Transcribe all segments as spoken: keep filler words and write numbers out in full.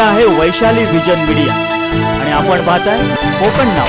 आहे Vaishali vision media आणि आपण पाहताय कोकण नाव।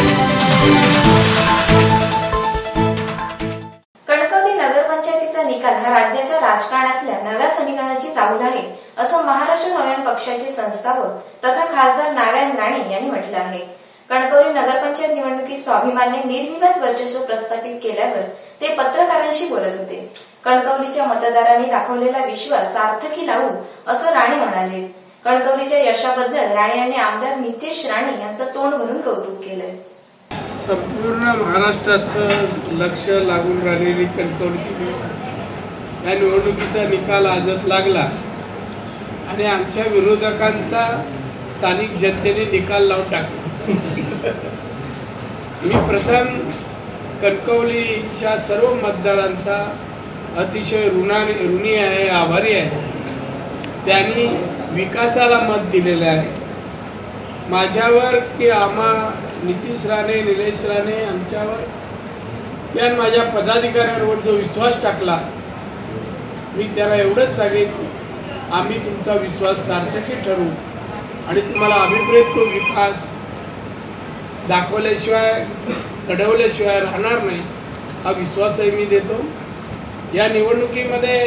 कणकवली नगरपंचायतीचा निकाल हा राज्याच्या राजकारणातल्या नव्या समीकरणाची चाहूल आहे, असं महाराष्ट्र नव्या पक्षाचे संस्थापक तथा खासदार नारायण राणे यांनी म्हटलं आहे। कणकवली नगरपंचायत निवडणुकीत स्वाभिमानने निर्विवाद वर्चस्व प्रस्थापित केल्यावर ते पत्रकारांशी बोलत होते। कणकवलीच्या मतदारांनी दाखवलेला विश्वास सार्थकी लावू, असं राणे म्हणाले। कणकवलीच्या यशाबद्दल राणे यांनी आमदार नितेश राणे यांचं तोंड भरून कौतुक केलंय। संपूर्ण महाराष्ट्राचं लक्ष लागून राहिलेली कणकवलीची निवडणूक, या निवडणुकीचा निकाल आजच लागला आणि आमच्या विरोधकांचा स्थानिक जनतेने निकाल लावून टाकला। मी प्रथम कणकवलीच्या सर्व मतदारांचा अतिशय ऋणाने ऋणी आहे, आभारी आहे। त्यांनी विकासाला मत दिलेले आहे। माझ्यावर की आम्हा नितेश राणे, निलेश राणे आमच्यावर या माझ्या पदाधिकाऱ्यांवर जो विश्वास टाकला, मी त्याला एवढंच सांगेन, आम्ही तुमचा विश्वास सार्थकी ठरवू आणि तुम्हाला अभिप्रेत तो विकास दाखवल्याशिवाय घडवल्याशिवाय राहणार नाही, हा विश्वासही मी देतो। या निवडणुकीमध्ये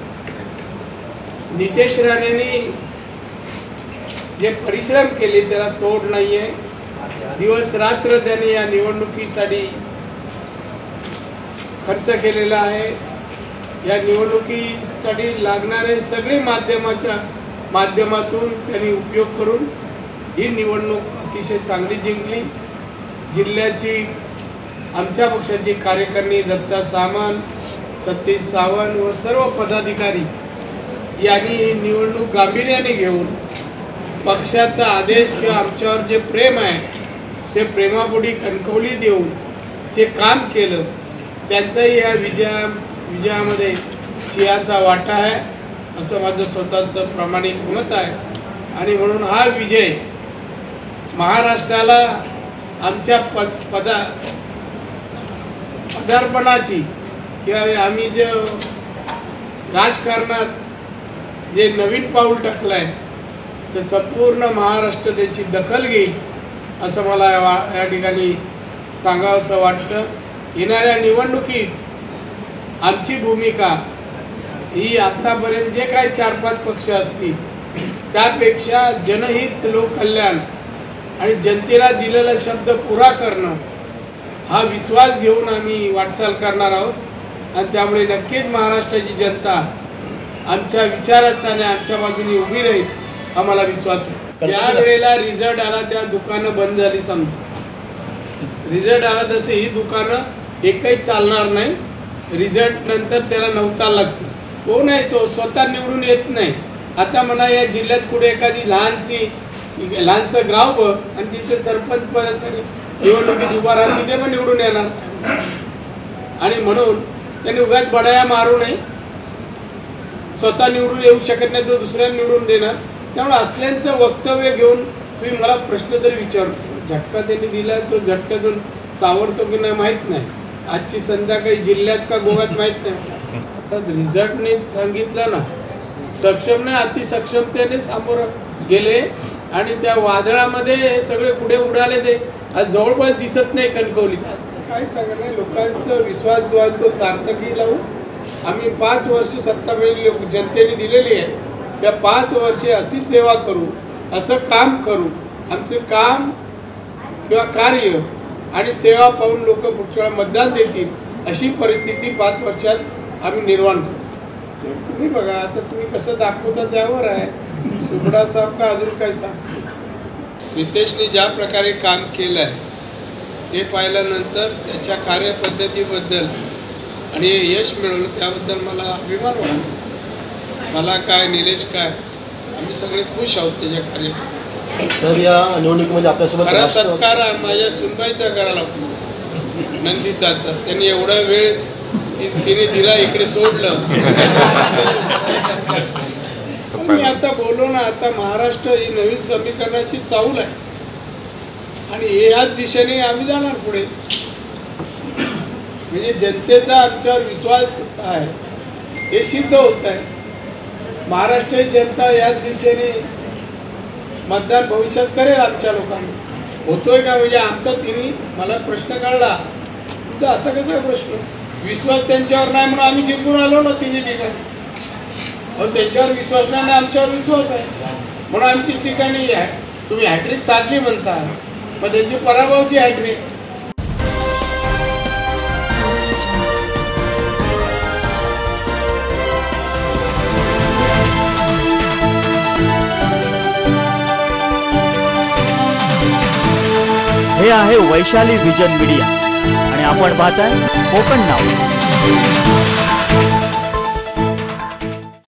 नितेश राणेंनी जे परिश्रम केले त्याला तोड नाही आहे। दिवस रात्र त्यांनी या निवडणुकीसाठी खर्च केलेला आहे। या निवडणुकीसाठी लागणारे सगळे माध्यमाच्या माध्यमातून त्यांनी उपयोग करून ही निवडणूक अतिशय चांगली जिंकली। जिल्ह्याची आमच्या पक्षाची कार्यकारिणी दत्ता सामंत, सतीश सावंत व सर्व पदाधिकारी यांनी ही निवडणूक गांभीर्याने घेऊन पक्षाचा आदेश किंवा आमच्यावर जे प्रेम आहे ते प्रेमापोटी कणकवली देऊन जे काम केलं, त्यांचाही या विजया विजयामध्ये सिंहाचा वाटा आहे, असं माझं स्वतःचं प्रामाणिक मत आहे। आणि म्हणून हा विजय महाराष्ट्राला आमच्या पद पदा पदार्पणाची किंवा आम्ही जे राजकारणात जे नवीन पाऊल टाकलं आहे ते संपूर्ण महाराष्ट्र त्याची दखल घेईल, असं मला या ठिकाणी सांगावंसं वाटतं। येणाऱ्या निवडणुकीत आमची भूमिका ही आतापर्यंत जे काही चार पाच पक्ष असतील त्यापेक्षा जनहित, लोककल्याण आणि जनतेला दिलेला शब्द पुरा करणं हा विश्वास घेऊन आम्ही वाटचाल करणार आहोत। आणि त्यामुळे नक्कीच महाराष्ट्राची जनता आमच्या विचाराचा आणि आमच्या बाजूने उभी राहील, हा मला विश्वास आहे। ज्या वेळेला रिझल्ट आला त्या दुकानं बंद झाली, समजा रिझल्ट आला तसे ही दुकानं एकही चालणार नाही। रिझल्ट नंतर त्याला नव्हता लागते, कोण आहे तो स्वतः निवडून येत नाही। आता म्हणा या जिल्ह्यात कुठे एखादी लहानशी लहानसं गाव बघ आणि तिथे सरपंच पदासाठी निवडणुकीत उभा राहते, तिथे पण निवडून येणार। आणि म्हणून त्यांनी उगाच बडाया मारू नये, स्वतः निवडून येऊ शकत नाही तर दुसऱ्याला निवडून देणार। त्यामुळे असल्यांचं वक्तव्य घेऊन तुम्ही मला प्रश्न तरी विचारू, झटका त्यांनी दिला तो झटक्यातून सावरतो की नाही माहीत नाही, आजची संध्याकाळी जिल्ह्यात का गोव्यात माहीत नाही। आता रिझल्टने सांगितलं ना, सक्षमने अतिसक्षमतेने सामोरं गेले आणि त्या वादळामध्ये सगळे पुढे उडाले, ते आज जवळपास दिसत नाही कणकवलीत। काय सांगणार, लोकांचा विश्वास जो आहे तो सार्थकी लावू। आम्ही पाच वर्ष सत्ता मिळाली जनतेने दिलेली आहे, त्या पाच वर्षे अशी सेवा करू, असं काम करू, आमचं काम किंवा कार्य आणि सेवा पाहून लोक पुढच्या वेळा मतदान देतील, अशी परिस्थिती पाच वर्षात आम्ही निर्माण करू। तुम्ही बघा आता तुम्ही कसं दाखवता त्यावर आहे, सुबडा साहेब का अजून काय सांग। नितेशने ज्या प्रकारे काम केलं आहे ते पाहिल्यानंतर त्याच्या कार्यपद्धतीबद्दल आणि यश मिळवलं त्याबद्दल मला अभिमान वाटतो। मला काय, निलेश काय, आम्ही सगळे खुश आहोत त्याच्या कार्य। सर या निवडणुकीमध्ये आपल्यासोबत खरा सत्कार माझ्या सुनबाईचा करायला नंदिताचा, त्यांनी एवढा वेळ तिने दिला, इकडे सोडलं। मी आता बोललो ना, आता महाराष्ट्र ही नवीन समीकरणाची चाहूल आहे आणि याच दिशेने आम्ही जाणार पुढे। म्हणजे जनतेचा आमच्यावर विश्वास आहे हे सिद्ध होत आहे। महाराष्ट्राची जनता याच दिशेने मतदान भविष्यात करेल आमच्या लोकांना. होतोय का म्हणजे आमचा तिन्ही मला प्रश्न कळला तर असा कसा प्रश्न विश्वास त्यांच्यावर नाही म्हणून आम्ही जिंकून आलो ना तिन्ही ठिकाणी. त्यांच्यावर विश्वास नाही आमच्यावर विश्वास आहे म्हणून आम्ही ती ठिकाणी तुम्ही हॅट्रिक साधली म्हणता मग त्यांची पराभवची हॅट्रिक. हे आहे वैशाली विजन मीडिया आणि आपण पाहताय कोकण नाव.